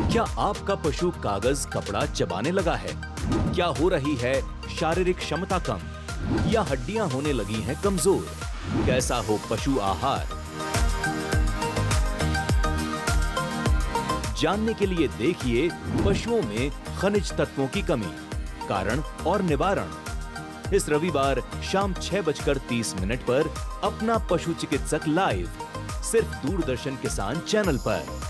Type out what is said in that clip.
क्या आपका पशु कागज कपड़ा चबाने लगा है? क्या हो रही है शारीरिक क्षमता कम या हड्डियां होने लगी हैं कमजोर? कैसा हो पशु आहार? जानने के लिए देखिए पशुओं में खनिज तत्वों की कमी, कारण और निवारण। इस रविवार शाम 6:30 पर अपना पशु चिकित्सक लाइव, सिर्फ दूरदर्शन किसान चैनल पर।